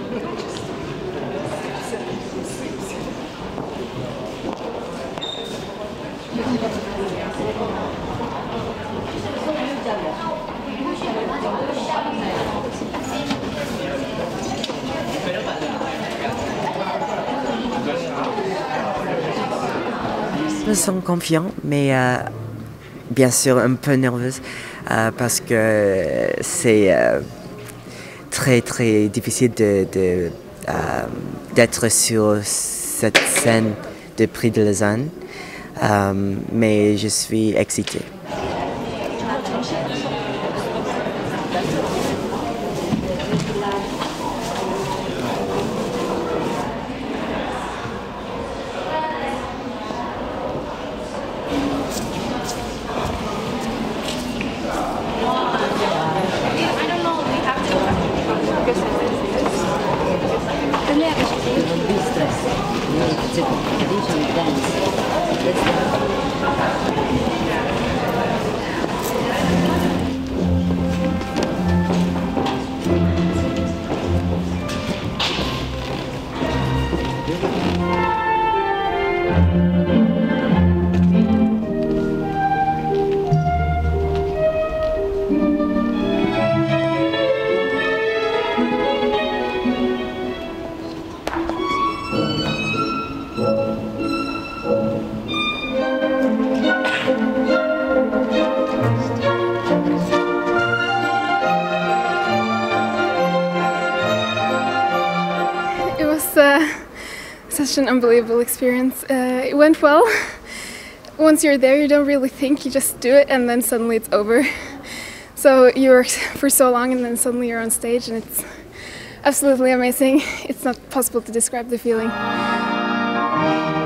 Je me sens confiant, mais bien sûr un peu nerveuse parce que c'est très très difficile d'être sur cette scène de Prix de Lausanne, mais je suis excitée. It was such an unbelievable experience. It went well. Once you're there, you don't really think, you just do it, and then suddenly it's over. So you work for so long, and then suddenly you're on stage, and it's absolutely amazing. It's not possible to describe the feeling.